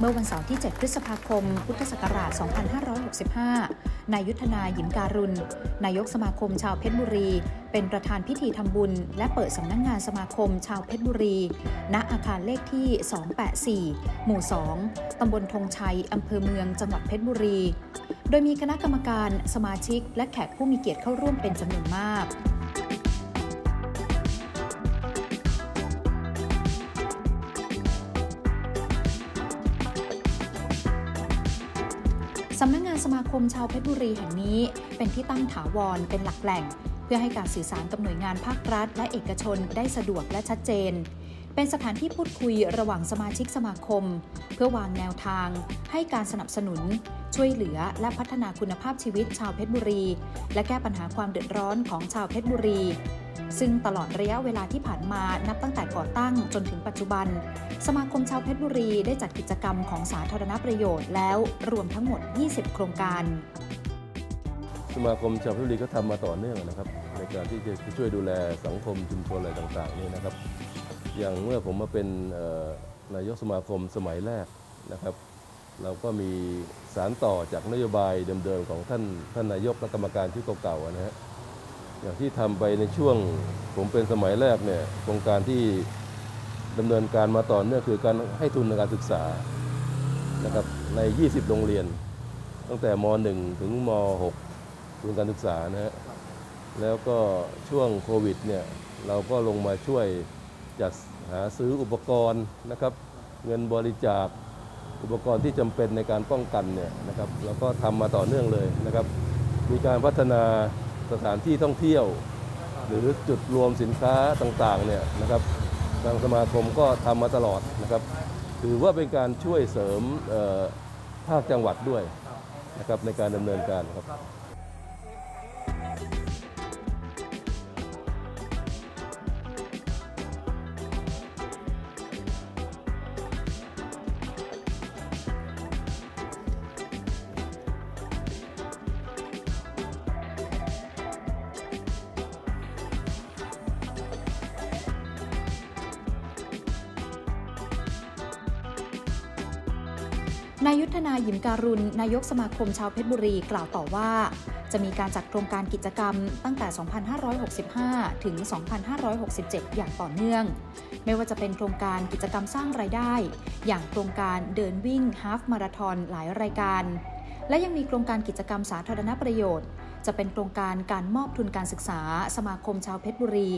มื่อวันเสาร์ที่ 7 พฤษภาคม พุทธศักราช 2565 นายยุทธนา หยิมการุณ นายกสมาคมชาวเพชรบุรี เป็นประธานพิธีทำบุญและเปิดสำนักงานสมาคมชาวเพชรบุรี ณ อาคารเลขที่ 284 หมู่ 2 ตำบลธงชัย อำเภอเมือง จังหวัดเพชรบุรี โดยมีคณะกรรมการ สมาชิก และแขกผู้มีเกียรติเข้าร่วมเป็นจำนวนมากสำนักงานสมาคมชาวเพชรบุรีแห่งนี้เป็นที่ตั้งถาวรเป็นหลักแหล่งเพื่อให้การสื่อสารกับหน่วยงานภาครัฐและเอกชนได้สะดวกและชัดเจนเป็นสถานที่พูดคุยระหว่างสมาชิกสมาคมเพื่อวางแนวทางให้การสนับสนุนช่วยเหลือและพัฒนาคุณภาพชีวิตชาวเพชรบุรีและแก้ปัญหาความเดือดร้อนของชาวเพชรบุรีซึ่งตลอดระยะเวลาที่ผ่านมานับตั้งแต่ก่อตั้งจนถึงปัจจุบันสมาคมชาวเพชรบุรีได้จัดกิจกรรมของสาธารณประโยชน์แล้วรวมทั้งหมด20โครงการสมาคมชาวเพชรบุรีก็ทำมาต่อเนื่องนะครับในการที่จะช่วยดูแลสังคมชุมชนอะไรต่างๆนี่นะครับอย่างเมื่อผมมาเป็นนายกสมาคมสมัยแรกนะครับเราก็มีสารต่อจากนโยบายเดิมๆของท่านนายกและกรรมการชุดเก่าๆนะฮะอย่างที่ทำไปในช่วงผมเป็นสมัยแรกเนี่ยโครงการที่ดำเนินการมาต่อเนื่องคือการให้ทุนในการศึกษานะครับใน20โรงเรียนตั้งแต่ม.1 ถึงม.6 ทุนการศึกษานะฮะแล้วก็ช่วงโควิดเนี่ยเราก็ลงมาช่วยจัดหาซื้ออุปกรณ์นะครับเงินบริจาคอุปกรณ์ที่จำเป็นในการป้องกันเนี่ยนะครับแล้วก็ทำมาต่อเนื่องเลยนะครับมีการพัฒนาสถานที่ท่องเที่ยวหรือจุดรวมสินค้าต่างๆเนี่ยนะครับทางสมาคมก็ทำมาตลอดนะครับถือว่าเป็นการช่วยเสริมภาคจังหวัดด้วยนะครับในการดำเนินการครับนายยุทธนา หยิมการุณ นายกสมาคมชาวเพชรบุรีกล่าวต่อว่าจะมีการจัดโครงการกิจกรรมตั้งแต่ 2565 ถึง 2567 อย่างต่อเนื่องไม่ว่าจะเป็นโครงการกิจกรรมสร้างรายได้อย่างโครงการเดินวิ่งฮาล์ฟมาราธอนหลายรายการและยังมีโครงการกิจกรรมสาธารณประโยชน์จะเป็นโครงการการมอบทุนการศึกษาสมาคมชาวเพชรบุรี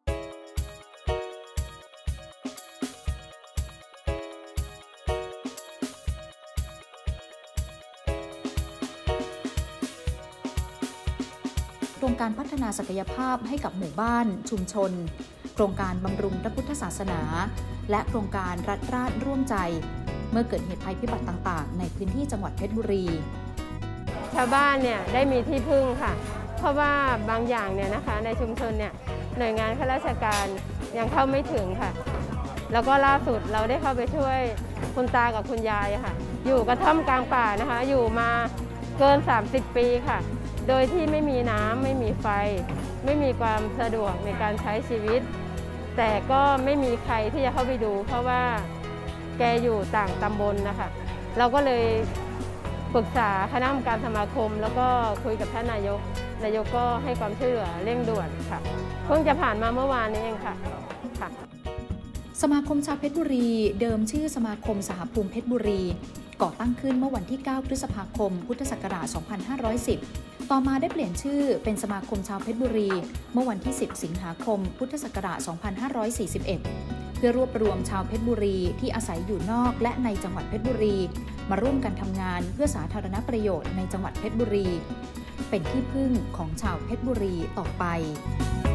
โครงการพัฒนาศักยภาพให้กับหมู่บ้านชุมชนโครงการบำรุงพระพุทธศาสนาและโครงการรัฐราชร่วมใจเมื่อเกิดเหตุภัยพิบัติต่างๆในพื้นที่จังหวัดเพชรบุรีชาวบ้านเนี่ยได้มีที่พึ่งค่ะเพราะว่าบางอย่างเนี่ยนะคะในชุมชนเนี่ยหน่วยงานข้าราชการยังเข้าไม่ถึงค่ะแล้วก็ล่าสุดเราได้เข้าไปช่วยคุณตากับคุณยายค่ะอยู่กระท่อมกลางป่านะคะอยู่มาเกิน30 ปีค่ะโดยที่ไม่มีน้ำไม่มีไฟไม่มีความสะดวกในการใช้ชีวิตแต่ก็ไม่มีใครที่จะเข้าไปดูเพราะว่าแกอยู่ต่างตำบลนะคะเราก็เลยปรึกษาคณะกรรมการสมาคมแล้วก็คุยกับท่านนายกก็ให้ความช่วยเหลือเร่งด่วนค่ะเพิ่งจะผ่านมาเมื่อวานนี้เองค่ะสมาคมชาวเพชรบุรีเดิมชื่อสมาคมสหภูมิเพชรบุรีก่อตั้งขึ้นเมื่อวันที่ 9 พฤษภาคม พุทธศักราช 2510 ต่อมาได้เปลี่ยนชื่อเป็นสมาคมชาวเพชรบุรีเมื่อวันที่ 10 สิงหาคม พุทธศักราช 2541 เพื่อรวบรวมชาวเพชรบุรีที่อาศัยอยู่นอกและในจังหวัดเพชรบุรีมาร่วมกันทำงานเพื่อสาธารณประโยชน์ในจังหวัดเพชรบุรีเป็นที่พึ่งของชาวเพชรบุรีต่อไป